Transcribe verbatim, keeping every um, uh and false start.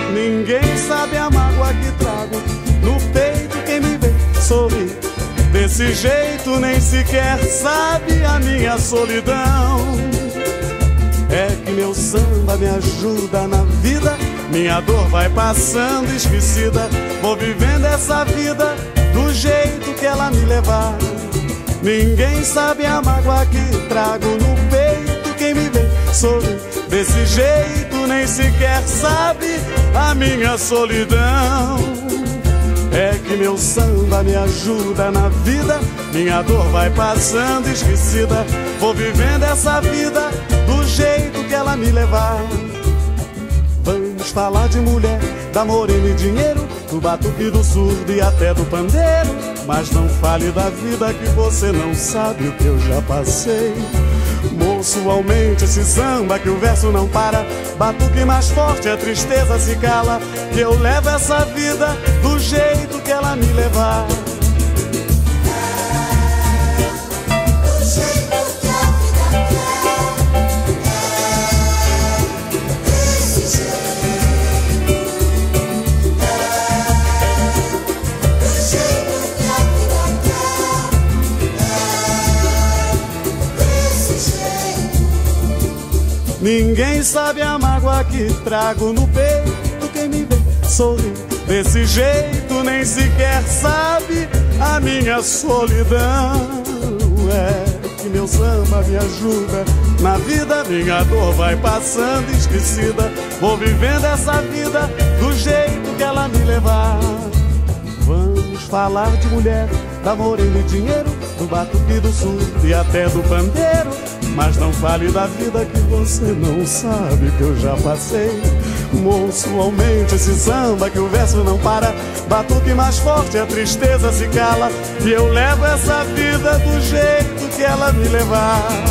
Ninguém sabe a mágoa que trago no peito. Quem me vê sorrir desse jeito nem sequer sabe a minha solidão. É que meu samba me ajuda na vida, minha dor vai passando esquecida. Vou vivendo essa vida do jeito que ela me levar. Ninguém sabe a mágoa que trago no peito. Quem me vê sorrir desse jeito nem sequer sabe a minha solidão. É que meu samba me ajuda na vida, minha dor vai passando esquecida. Vou vivendo essa vida do jeito que ela me levar. Vamos falar de mulher, da morena e dinheiro, do batuque, do surdo e até do pandeiro. Mas não fale da vida que você não sabe o que eu já passei. Moço, aumente esse samba que o verso não para. Batuque mais forte, a tristeza se cala. Que eu levo essa vida do jeito que ela me levar. Do jeito que a vida quer, desse jeito. Do jeito que a vida quer, desse jeito. Ninguém sabe a mágoa que trago no peito. Quem me vê sorrir desse jeito nem sequer sabe a minha solidão. É que meu samba me ajuda na vida, minha dor vai passando esquecida. Vou vivendo essa vida do jeito que ela me levar. Vamos falar de mulher, da morena e dinheiro, do batuque, do surdo e até do pandeiro. Mas não fale da vida que você não sabe que eu já passei. Moço, aumente esse samba que o verso não para. Batuque mais forte, a tristeza se cala. E eu levo essa vida do jeito que ela me levar.